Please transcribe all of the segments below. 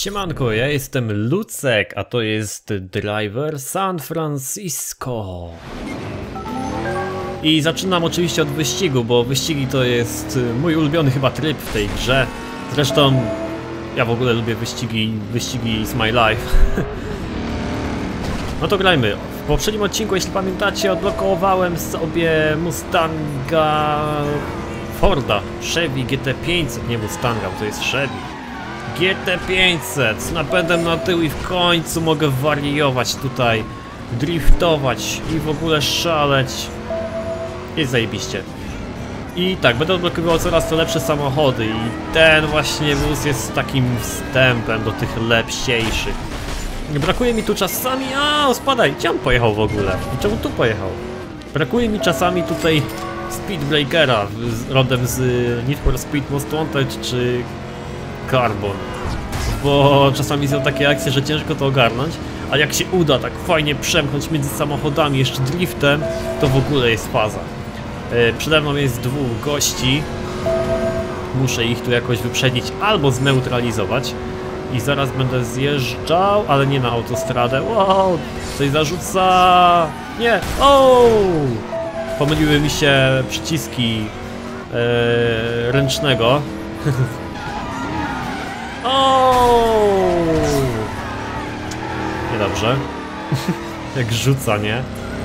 Siemanko, ja jestem Lucek, a to jest Driver San Francisco. I zaczynam oczywiście od wyścigu, bo wyścigi to jest mój ulubiony chyba tryb w tej grze. Zresztą ja w ogóle lubię wyścigi is my life. No to grajmy. W poprzednim odcinku, jeśli pamiętacie, odblokowałem sobie Mustanga Forda, Chevy GT500, nie Mustanga, bo to jest Chevy GT500 z napędem na tył i w końcu mogę wariować tutaj, driftować i w ogóle szaleć. Jest zajebiście. I tak, będę odblokowywał coraz to lepsze samochody i ten właśnie wóz jest takim wstępem do tych lepsiejszych. Brakuje mi tu czasami... spadaj! Gdzie on pojechał w ogóle? I czemu tu pojechał? Brakuje mi czasami tutaj Speedbreakera rodem z Need for Speed Most Wanted czy Carbon. Bo czasami są takie akcje, że ciężko to ogarnąć, ale jak się uda tak fajnie przemknąć między samochodami, jeszcze driftem, to w ogóle jest faza. Przede mną jest dwóch gości. Muszę ich tu jakoś wyprzedzić albo zneutralizować. I zaraz będę zjeżdżał, ale nie na autostradę. Wow, coś zarzuca. Nie, pomyliły mi się przyciski ręcznego. Niedobrze. Jak rzuca, nie?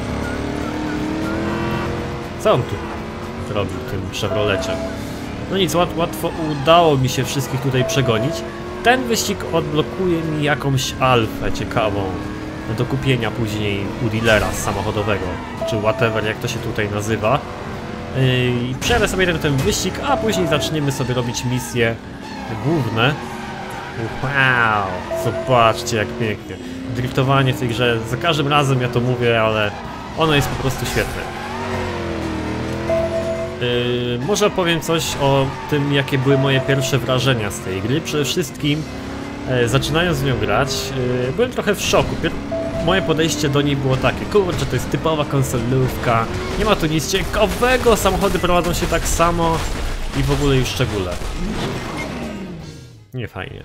Co on tu robił w tym Chevrolecie? No nic, łatwo udało mi się wszystkich tutaj przegonić. Ten wyścig odblokuje mi jakąś alfę ciekawą do kupienia później u dealera samochodowego, czy whatever, jak to się tutaj nazywa. I przejadę sobie ten wyścig, a później zaczniemy sobie robić misje główne. Wow, zobaczcie jak pięknie. Driftowanie w tej grze, za każdym razem ja to mówię, ale ono jest po prostu świetne. Może opowiem coś o tym, jakie były moje pierwsze wrażenia z tej gry. Przede wszystkim, zaczynając w nią grać, byłem trochę w szoku. Moje podejście do niej było takie: kurczę, to jest typowa konsolówka, nie ma tu nic ciekawego, samochody prowadzą się tak samo i w ogóle już szczególe. Nie fajnie.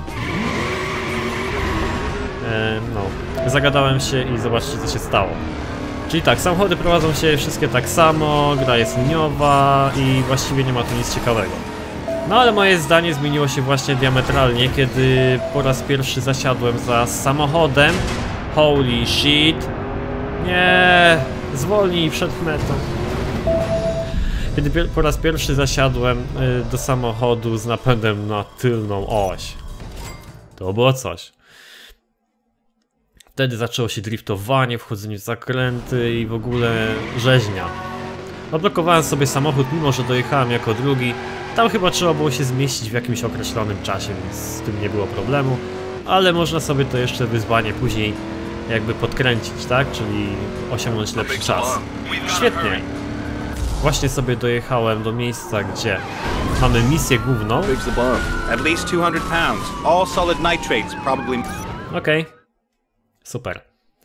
No, zagadałem się i zobaczcie, co się stało. Czyli tak, samochody prowadzą się wszystkie tak samo, gra jest liniowa i właściwie nie ma tu nic ciekawego. No ale moje zdanie zmieniło się właśnie diametralnie, kiedy po raz pierwszy zasiadłem za samochodem. Holy shit. Nie, zwolnij przed metą. Kiedy po raz pierwszy zasiadłem do samochodu z napędem na tylną oś. To było coś. Wtedy zaczęło się driftowanie, wchodzenie w zakręty i w ogóle rzeźnia. Odblokowałem sobie samochód, mimo że dojechałem jako drugi. Tam chyba trzeba było się zmieścić w jakimś określonym czasie, więc z tym nie było problemu. Ale można sobie to jeszcze wyzwanie później jakby podkręcić, tak? Czyli osiągnąć lepszy czas. Świetnie. Właśnie sobie dojechałem do miejsca, gdzie mamy misję główną. Okej. Super.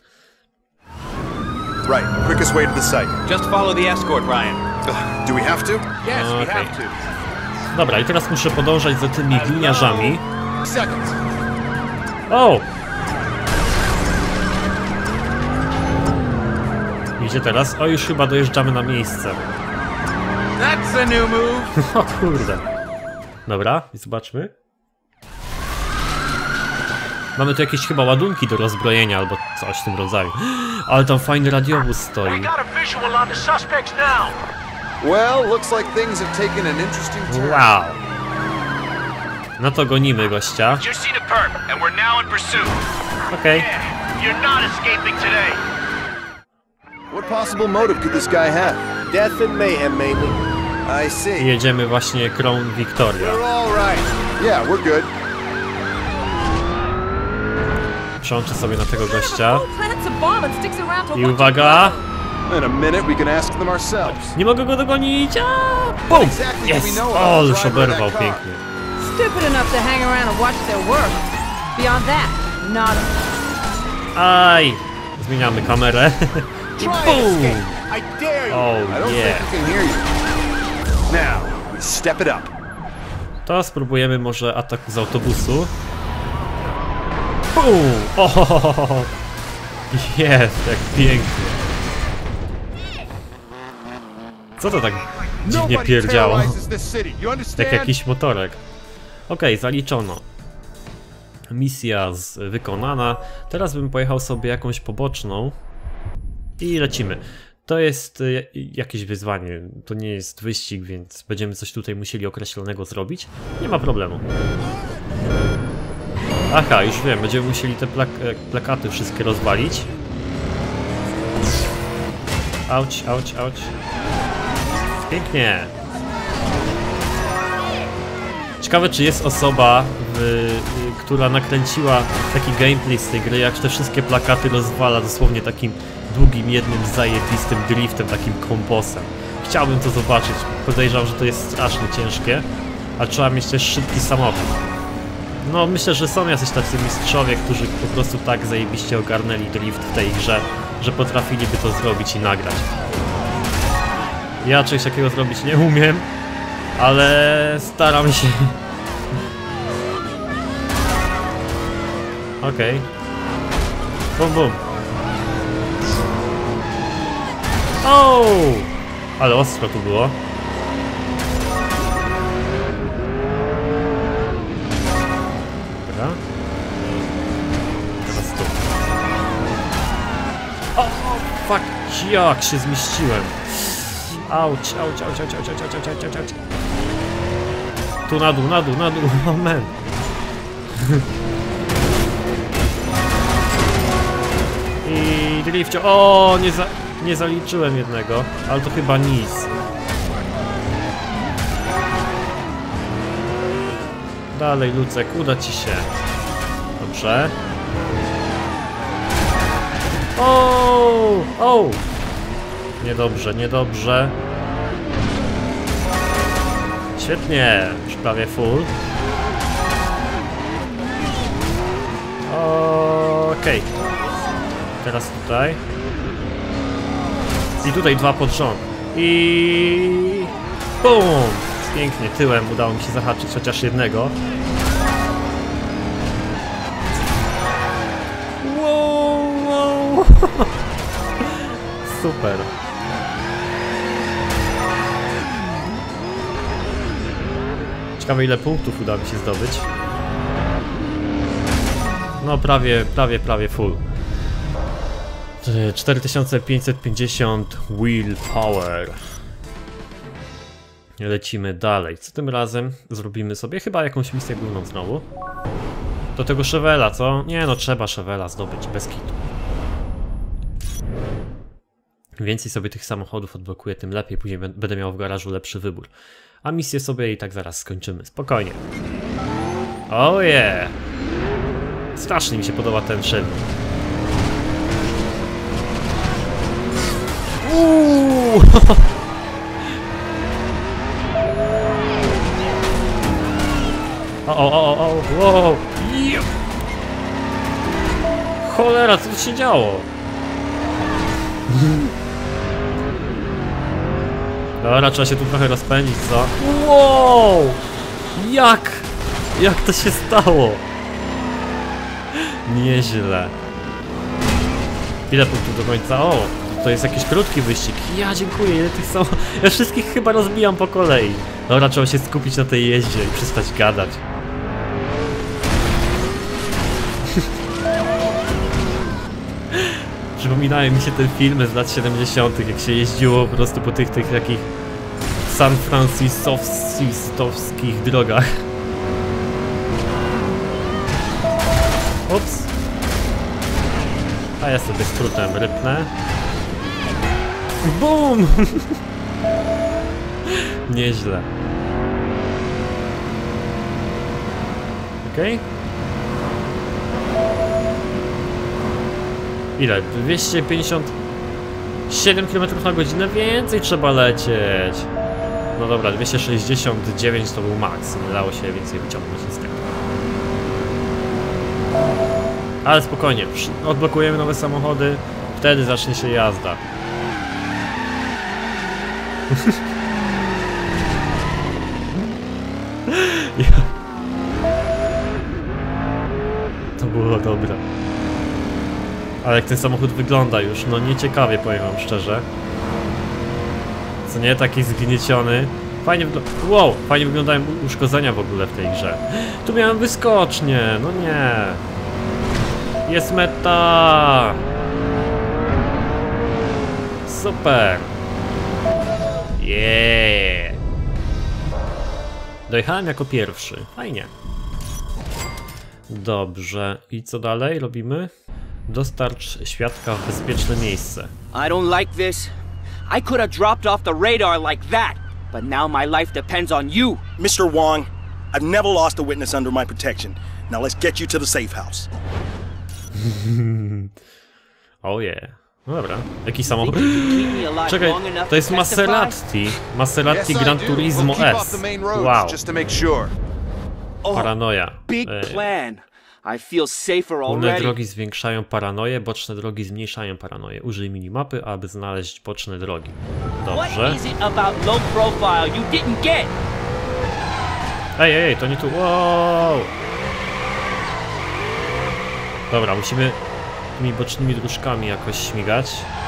Right, quickest way to the site. Just follow the escort, Ryan. Do we have to? Yes, we have to. Dobra, i teraz muszę podążać za tymi gliniarzami. Seconds. O! I gdzie teraz? O, już chyba dojeżdżamy na miejsce. That's a new move. O kurde. Dobra, i zobaczmy. Mamy tu jakieś chyba ładunki do rozbrojenia albo coś w tym rodzaju. Ale tam fajny radiowóz stoi. Well, looks like things have taken an interesting turn. Wow. No to gonimy gościa. Okej. What possible motive could this guy have? Death and mayhem mainly. I see. Jedziemy właśnie Crown Victoria. We're all right. Yeah, we're good. Przełączę sobie na tego gościa. I uwaga! In a minute we can ask them ourselves. Nie mogę go dogonić! Bum! Jest! O, już oberwał pięknie. Stupid enough to hang around and watch their work. Beyond that, not Aj! Zmieniamy kamerę. I bum! I dare you. Oh, I don't yeah. think we can hear you. Now, we step it up. To spróbujemy może ataku z autobusu. Bum! O! Jest, jak pięknie. Co to tak dziwnie pierdziało? Jak jakiś motorek. Okej, zaliczono. Misja wykonana. Teraz bym pojechał sobie jakąś poboczną. I lecimy. To jest jakieś wyzwanie. To nie jest wyścig, więc będziemy coś tutaj musieli określonego zrobić. Nie ma problemu. Aha, już wiem. Będziemy musieli te plakaty wszystkie rozwalić. Auć, auć, auć. Pięknie. Ciekawe, czy jest osoba, która nakręciła taki gameplay z tej gry, jak te wszystkie plakaty rozwala dosłownie takim długim, jednym zajebistym driftem, takim kombosem. Chciałbym to zobaczyć. Podejrzewam, że to jest strasznie ciężkie, a trzeba mieć też szybki samochód. No, myślę, że są jacyś tacy mistrzowie, którzy po prostu tak zajebiście ogarnęli drift w tej grze, że potrafiliby to zrobić i nagrać. Ja czegoś takiego zrobić nie umiem, ale staram się. Okej. Bum, bum. O! Ale ostro tu było. Dobra. Teraz tu. O! Fuck! Jak się zmieściłem! Auć, auć, auć, auć, auć, auć, auć, auć, auć, auć. Tu na dół, na dół, na dół, oh man. I drifcie, o, nie zaliczyłem jednego, ale to chyba nic. Dalej, Lucek, uda ci się. Dobrze. O, o. Niedobrze, niedobrze. Świetnie, już prawie full. Okej. Teraz tutaj. I tutaj dwa pod rząd. I... BUM! Pięknie, tyłem udało mi się zahaczyć chociaż jednego. Wow, wow. Super. Ciekawe, ile punktów uda mi się zdobyć. No prawie full. 4550 willpower. Lecimy dalej. Co tym razem zrobimy sobie? Chyba jakąś misję główną znowu. Do tego Chevela, co? Nie no, trzeba Chevela zdobyć, bez kitu. Im więcej sobie tych samochodów odblokuję, tym lepiej. Później będę miał w garażu lepszy wybór. A misję sobie i tak zaraz skończymy. Spokojnie. Oh yeah! Strasznie mi się podoba ten szyb. O, wow! Cholera, co tu się działo? Dobra, trzeba się tu trochę rozpędzić, co? Wow! Jak to się stało? Nieźle. Ile punktów do końca? O! To jest jakiś krótki wyścig. Ja dziękuję, ile tych są. Ja wszystkich chyba rozbijam po kolei. Dobra, trzeba się skupić na tej jeździe i przestać gadać. Przypominają mi się te filmy z lat 70., jak się jeździło po prostu po tych takich San Francisowskich drogach. Ups. A ja sobie skrótem rypnę. BUM! Nieźle. Okej. Ile? 257 km/h? Więcej trzeba lecieć. No dobra, 269 to był max. Nie dało się więcej wyciągnąć niestety. Ale spokojnie, odblokujemy nowe samochody, wtedy zacznie się jazda. To było dobre. Ale jak ten samochód wygląda już, no nieciekawie, powiem wam szczerze. Co nie, taki zgnieciony. Fajnie wow, fajnie wyglądają uszkodzenia w ogóle w tej grze. Tu miałem wyskocznię, no nie. Jest meta. Super. Yeah. Dojechałem jako pierwszy, fajnie. Dobrze, i co dalej robimy? Dostarcz świadka w bezpieczne miejsce. I don't like this. I could have dropped off the radar like that, but now my life depends on you. Mr. Wong, I've never lost a witness under my protection. Now let's get you to the safe house. Oh yeah. No dobra, jaki samochód? Think you can keep me alive Czekaj, long enough to jest to testify? Maserati. Maserati Gran Turismo We'll keep off S. the main roads Wow, just to make sure. Oh, paranoja. big plan. I feel safer Górne already. drogi zwiększają paranoję, boczne drogi zmniejszają paranoję. Użyj minimapy, aby znaleźć boczne drogi. Dobrze. What is it about low profile you didn't get? Ej, to nie tu. Wow! Dobra, musimy tymi bocznymi dróżkami jakoś śmigać.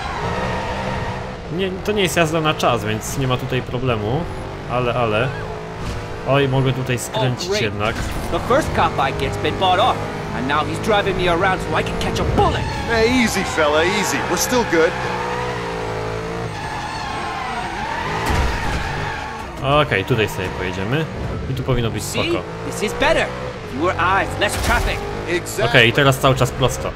Nie, to nie jest jazda na czas, więc nie ma tutaj problemu. Ale... Oj, mogę tutaj skręcić great. jednak. The first cop I get's been bought off, and now he's driving me around so I can catch a bullet. Hey, easy, fella, easy. We're still good. Okej, tutaj sobie pojedziemy. I tu powinno być See? spoko. This is better. Fewer eyes, less traffic. Exactly. Okej, i teraz cały czas prosto.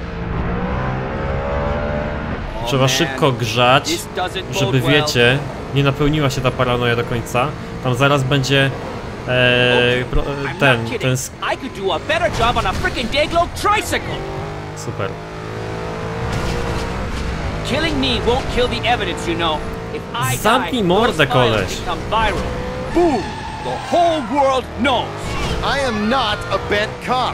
Trzeba man. szybko grzać, This doesn't bode żeby well. wiecie, nie napełniła się ta paranoja do końca. Tam zaraz będzie I'm ten not kidding. I could do a better job on a freaking Dayglow tricycle. super. Killing me won't kill the evidence, you know. If I Zamknij die, mordę, those files koleś. become viral. Boom! The whole world knows. I am not a bent cop.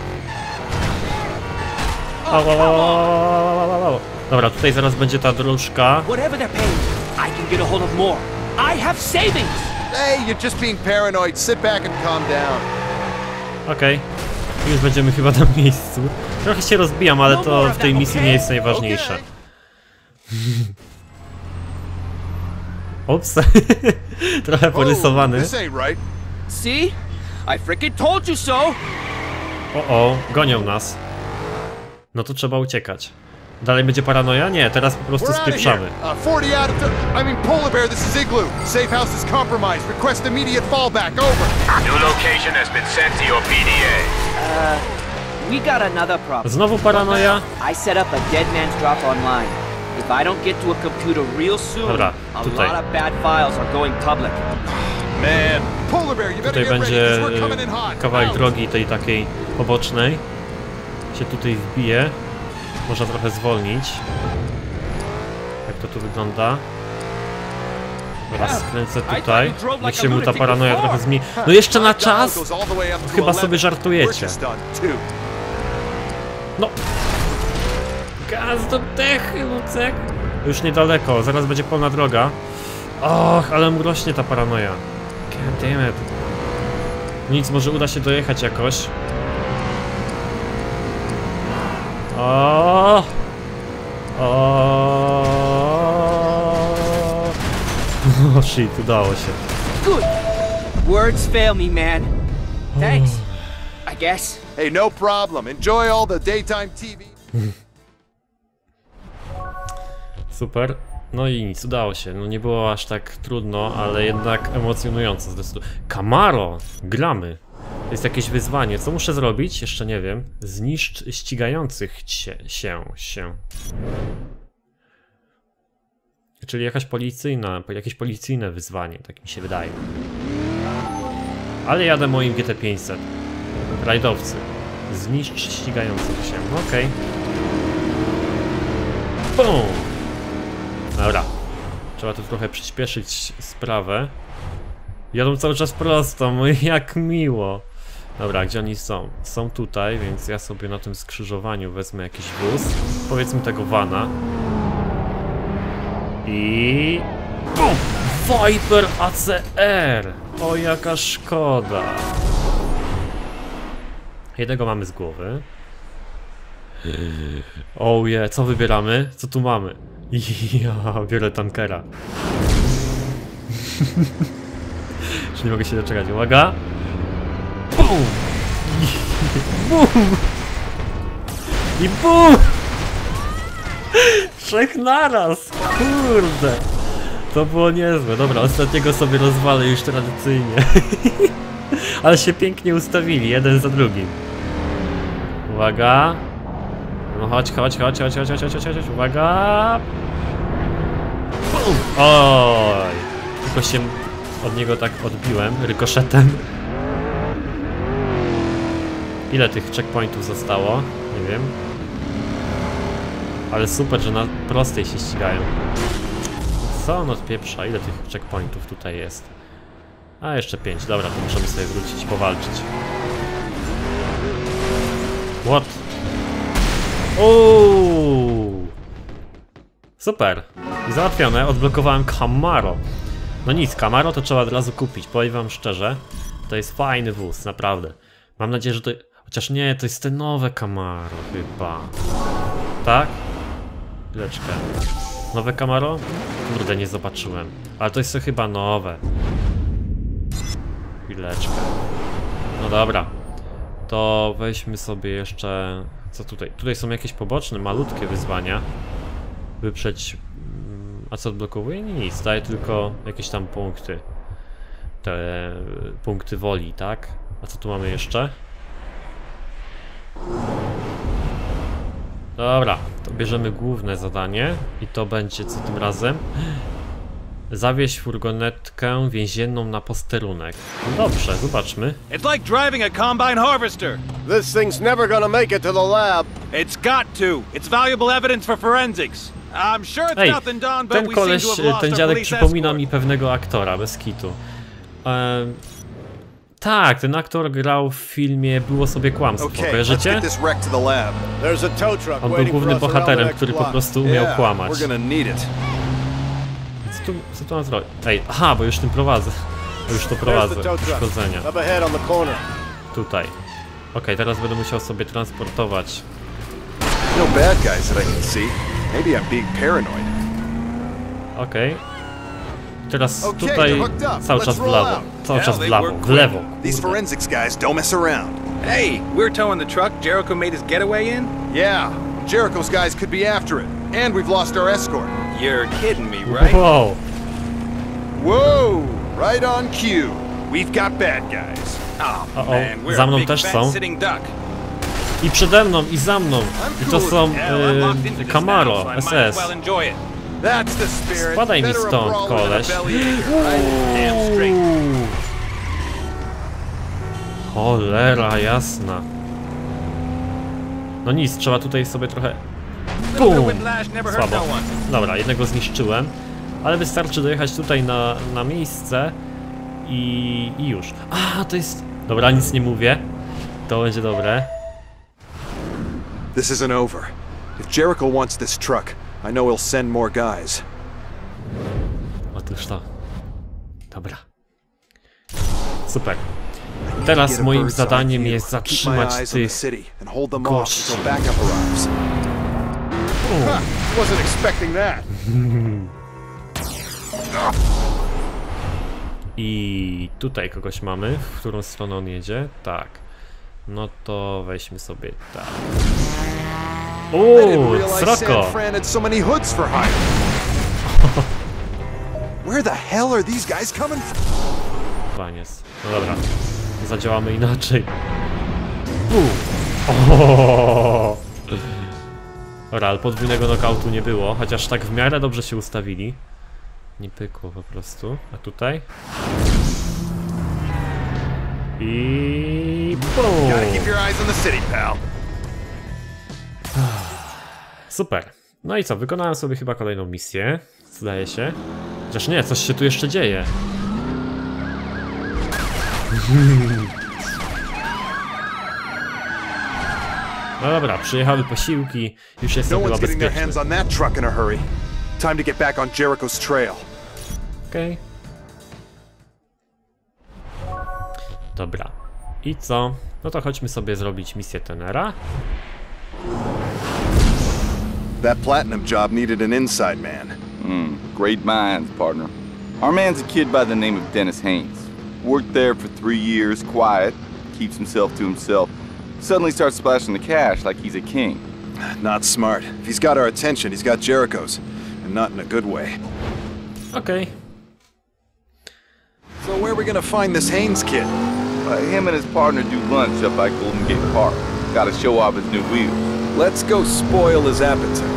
Au. Dobra, tutaj zaraz będzie ta dróżka. Whatever they're paying, I can get a hold of more. I have savings. Hey, you're just being paranoid. Sit back and calm down. Okej. Już będziemy chyba na miejscu. Trochę się rozbijam, ale to w tej misji nie jest najważniejsze. Ups. Trochę porysowany. This ain't right. See? I freaking told you so. O, gonią nas. No to trzeba uciekać. Dalej będzie paranoja? Nie, teraz po prostu We're out of here. spieprzamy. 40 out of... I mean, Polar Bear, this is Igloo. Safe house is compromised. Request immediate fallback. Over. New location has been sent to your PDA. We got another problem. Znowu paranoja? I set up a dead man's drop online. If I don't get to a computer real soon, Dobra, a tutaj. lot of bad files are going public. Man. Polar Bear, you better Tutaj get ready, będzie 'cause we're coming in hot. kawałek Out. drogi tej takiej pobocznej. Się tutaj wbije. Można trochę zwolnić. Jak to tu wygląda? Teraz skręcę tutaj. Niech się mu ta paranoja trochę zmieni. No jeszcze na czas? Goes all the way up to Chyba 11. sobie żartujecie. We're just done, too. No! Gaz do dechy, Lucek! Już niedaleko, zaraz będzie pełna droga. Och, ale mu rośnie ta paranoja. God damn it. Nic, może uda się dojechać jakoś. O shit, udało się. Good. Words fail me, man. Thanks. I guess. Hey, no problem. Enjoy all the daytime TV. Super. No i nic, udało się. No nie było aż tak trudno, ale jednak emocjonująco zdecydowanie. Camaro! Gramy. To jest jakieś wyzwanie. Co muszę zrobić? Jeszcze nie wiem. Zniszcz ścigających się. Czyli jakieś policyjne wyzwanie, tak mi się wydaje. Ale jadę moim GT500. Rajdowcy. Zniszcz ścigających się. Okej. Bum! Dobra. Trzeba tu trochę przyspieszyć sprawę. Jadą cały czas prosto, jak miło. Dobra, gdzie oni są? Są tutaj, więc ja sobie na tym skrzyżowaniu wezmę jakiś wóz. Powiedzmy tego vana. I... BUM! Viper ACR! O, jaka szkoda. Jednego mamy z głowy. Oh yeah, co wybieramy? Co tu mamy? Ja biorę tankera. Już nie mogę się doczekać. Uwaga! BUM! BUM! I BUM! 3 naraz! Kurde! To było niezłe. Dobra, ostatniego sobie rozwalę już tradycyjnie. Ale się pięknie ustawili, jeden za drugim. Uwaga! No chodź. Uwaga! BUM! Oj! Tylko się od niego tak odbiłem, rykoszetem. Ile tych checkpointów zostało? Nie wiem. Ale super, że na prostej się ścigają. Co on odpieprza? Ile tych checkpointów tutaj jest? A jeszcze 5. Dobra, to możemy sobie wrócić i powalczyć. What? Uuu! Super. I załatwione. Odblokowałem Camaro. No nic, Camaro to trzeba od razu kupić. Powiem wam szczerze. To jest fajny wóz, naprawdę. Mam nadzieję, że to... Chociaż nie, to jest te nowe Camaro chyba. Tak? Chwileczkę. Nowe Camaro? Kurde, nie zobaczyłem. Ale to jest to chyba nowe. Chwileczkę. No dobra. To weźmy sobie jeszcze... Co tutaj? Tutaj są jakieś poboczne, malutkie wyzwania. Wyprzeć... A co odblokowuje? Nic, daje tylko jakieś tam punkty. Te punkty woli, tak? A co tu mamy jeszcze? Dobra, to bierzemy główne zadanie i to będzie co tym razem? Zawieź furgonetkę więzienną na posterunek. No dobrze, zobaczmy. It's like driving a combine harvester. This thing's never gonna make it to the lab. It's got to. It's valuable evidence for forensics. I'm sure it's Ej, nothing done, but ten we seem koleś, to have lost ten our dziadek police przypomina escort. mi pewnego aktora, bez kitu. Tak, ten aktor grał w filmie Było sobie kłamstwo, Okay, let's kojarzycie? get this wreck to the lab. There's a tow truck On był waiting for głównym us around the bohaterem, next który po block. prostu umiał Yeah, kłamać. we're gonna need it. Co tu mam zrobić? Ej, aha, bo już tym prowadzę. Bo już to There's prowadzę, the tow truck. uszkodzenia. Up ahead on the corner. Tutaj. Okej, teraz będę musiał sobie transportować. No bad guys that I can see. Maybe I'm being paranoid. Okej. Teraz Okay, tutaj they're hooked up. cały czas Let's w roll lewo. out. Cały czas w they lewo, work w lewo. These Kurde. forensics guys don't mess around. Hey, we're towing the truck Jericho made his getaway in? Yeah, Jericho's guys could be after it. And we've lost our escort. You're kidding me, right? Wow. Whoa! Right on cue. We've got bad guys. Oh, O, man, we're za a mną big też fat są. sitting duck. I przede mną, i za mną. I to są Hell, I'm locked into this Camaro, now, so I might as SS. well enjoy it. That's the spirit. Spadaj mi Better a stąd, brawler than a koleś. bellyacher, right? Damn straight. Cholera jasna. No nic, trzeba tutaj sobie trochę... Bum! Whiplash never hurt Słabo. no one. Dobra, jednego zniszczyłem. Ale wystarczy dojechać tutaj na miejsce i już. A, to jest... Dobra, nic nie mówię. To będzie dobre. This isn't over. If Jericho wants this truck, I know he'll send more guys. Otóż to. Dobra. Super. Teraz moim zadaniem jest zatrzymać tych gości. Wasn't expecting that. I tutaj kogoś mamy, w którą stronę on jedzie? Tak. No to weźmy sobie tak. Uuu, sroko! So many hoods for hire. Where the hell are these guys coming from? Paniec. No dobra. Zadziałamy inaczej. Ohohoho. Dobra, ale podwójnego knockoutu nie było, chociaż tak w miarę dobrze się ustawili. Nie pykło po prostu. A tutaj? I boom! Gotta keep your eyes on the city, pal. Super. No i co, wykonałem sobie chyba kolejną misję, zdaje się. Chociaż nie, coś się tu jeszcze dzieje. No dobra, przyjechały posiłki, już jestem No chyba one's getting their bezpieczny. hands on that truck in a hurry. Time to get back on Jericho's trail. Okej. Dobra. I co? No to chodźmy sobie zrobić misję Tenera. That platinum job needed an inside man. Great minds, partner. Our man's a kid by the name of Dennis Haynes. Worked there for 3 years, quiet, keeps himself to himself. Suddenly starts splashing the cash like he's a king. Not smart. If he's got our attention, he's got Jericho's. And not in a good way. Okej. So where are we gonna find this Haynes kid? Him and his partner do lunch up by Golden Gate Park. Gotta show off his new wheels. Let's go spoil his appetite.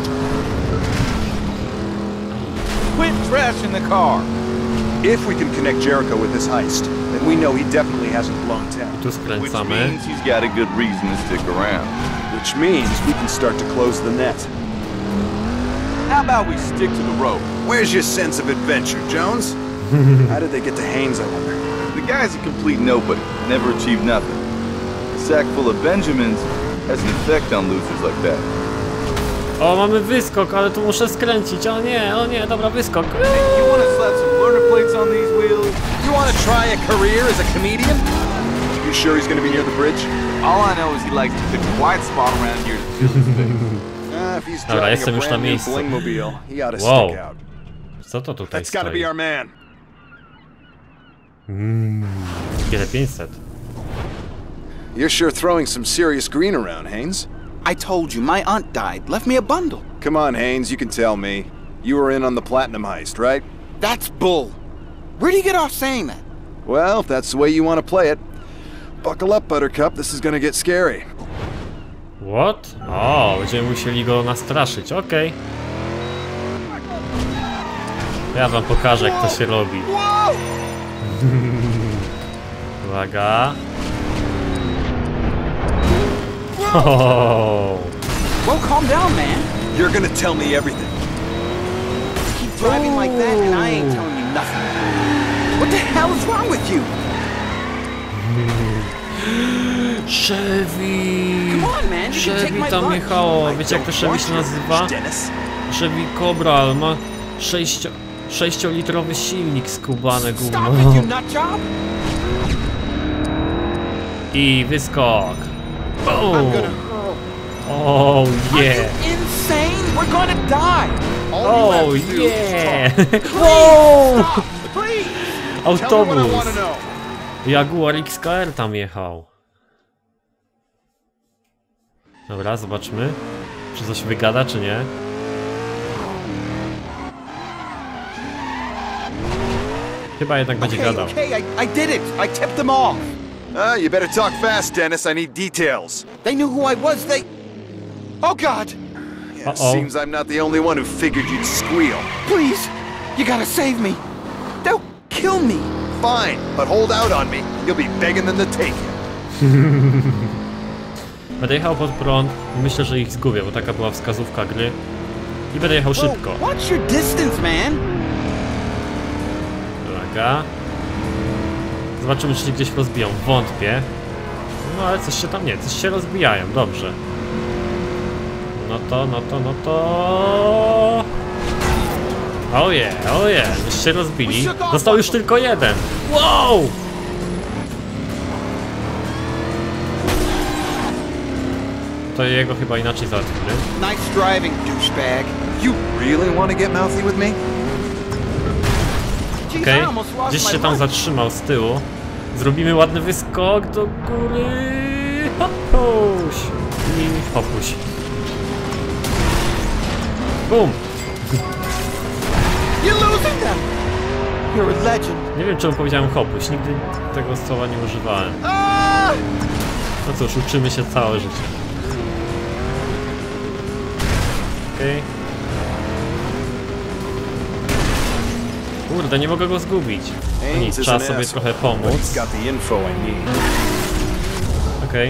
Quit trashing the car! If we can connect Jericho with this heist, then we know he definitely hasn't blown town. Tu Which skręcamy. means he's got a good reason to stick around. Which means we can start to close the net. How about we stick to the road? Where's your sense of adventure, Jones? How did they get to Haynes, I wonder? The guy's a complete nobody, never achieved nothing. A sack full of Benjamins has an effect on losers like that. O, mamy wyskok, ale tu muszę skręcić. O nie, dobra, wyskok. You wanna slap some learner plates on these wheels? You want to try a career as a comedian? You sure he's going to be near the bridge? All I know is he likes to pick a quiet spot around here to chill his face. If he's Dobra, driving jestem a już na brand new miejscu. Blingmobile, he ought to Wow. stick out. Co to tutaj That's got to stoi? be our man. GT500. You're sure throwing some serious green around, Haynes. I told you, my aunt died, left me a bundle. Come on, Haynes, you can tell me. You were in on the platinum heist, right? That's bull. Where do you get off saying that? Well, if that's the way you want to play it. Buckle up, Buttercup, this is gonna get scary. What? O, będziemy musieli go nastraszyć, okej. Ja wam pokażę, jak to się robi. Uwaga. Oh. Whoa, calm down, man. You're gonna tell me everything. Keep driving like that and I ain't telling you nothing. What the hell is wrong with you? Chevy! Come on, man, you can take Chevy my tam lunch. jechało. Wiecie, jak to Chevy się nazywa? Dennis. Chevy Cobral ma 6-litrowy silnik skubane Stop gówno. it, you nut job! I wyskok. I'm Boom! gonna hurl. Oh Are yeah! you insane? We're gonna die! Oh yeah! Wow! Stop, please! Tell me what I Autobus! want to know. Jaguar XKR tam jechał. Dobra, zobaczmy. Czy coś wygada, czy nie? Chyba jednak będzie gadał. Okay, I did it. I tipped them off. You better talk fast, Dennis. I need details. They knew who I was. Oh God! Yeah, seems I'm not the only one who figured you'd squeal. Please, you gotta save me. They'll kill me. Fine, but hold out on me. You'll be begging them to take you. Będę jechał pod prąd i myślę, że ich zgubię, bo taka była wskazówka gry. I będę jechał szybko. Whoa, watch your distance, man. Uwaga. Zobaczymy, czy się gdzieś rozbiją. Wątpię. No ale coś się tam nie, coś się rozbijają, dobrze. No to... Oje, już się rozbili. Został już tylko jeden. Wow! To jego chyba inaczej załatwimy. Nice driving, douchebag. You really want to get mouthy with me? Jeez, Okej, I almost lost gdzieś my się tam lunch. zatrzymał z tyłu. Zrobimy ładny wyskok do góry. Hopuś! I hopuś. Bum! You're losing them. You're a legend. Nie wiem, czemu powiedziałem hopuś. Nigdy tego słowa nie używałem. No cóż, uczymy się całe życie. Okej. Kurde, nie mogę go zgubić. No nic, trzeba sobie trochę pomóc. Got the info I need. Okej.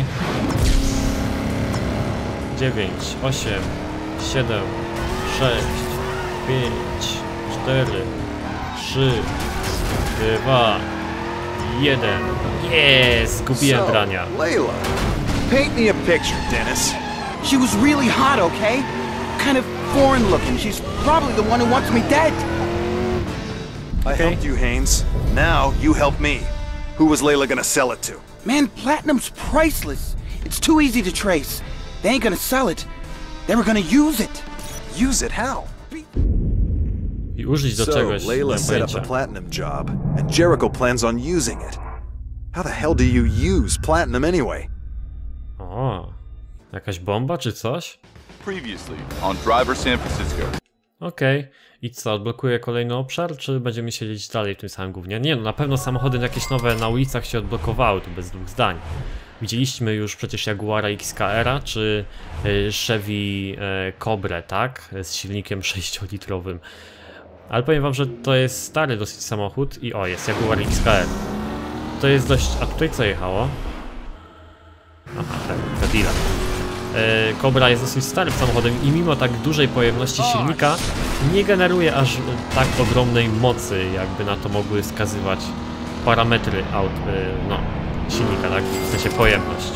9, 8, 7, 6, 5, 4, 3, 2, 1. Jest! Zgubiłem drania. Layla, paint me a picture, Dennis. She was really hot, okay? Kind of foreign looking. She's probably the one who wants me dead. I helped you, Haynes. Now you help me. Who was Layla gonna sell it to? Man, platinum's priceless. It's too easy to trace. They ain't gonna sell it. They were gonna use it. use it? How? I użyć do czegoś, nie Layla mam set up pojęcia. the platinum job, and Jericho plans on using it. How the hell do you use platinum anyway? O, jakaś bomba czy coś? Previously on Driver San Francisco. Okej. I co, odblokuje kolejny obszar, czy będziemy siedzieć dalej w tym samym gównie? Nie no, na pewno samochody jakieś nowe na ulicach się odblokowały, tu bez dwóch zdań. Widzieliśmy już przecież Jaguara XKR-a, czy Chevy Cobrę, tak? Z silnikiem 6-litrowym. Ale powiem wam, że to jest stary dosyć samochód i o, jest Jaguar XKR. To jest dość... A tutaj co jechało? Aha, ten Cadillac. Cobra jest dosyć starym samochodem i mimo tak dużej pojemności silnika nie generuje aż tak ogromnej mocy, jakby na to mogły wskazywać parametry silnika, tak? W sensie pojemność.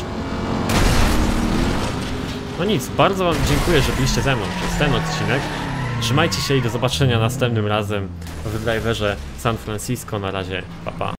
No nic, bardzo wam dziękuję, że byliście ze mną przez ten odcinek. Trzymajcie się i do zobaczenia następnym razem w Driverze San Francisco. Na razie, pa pa.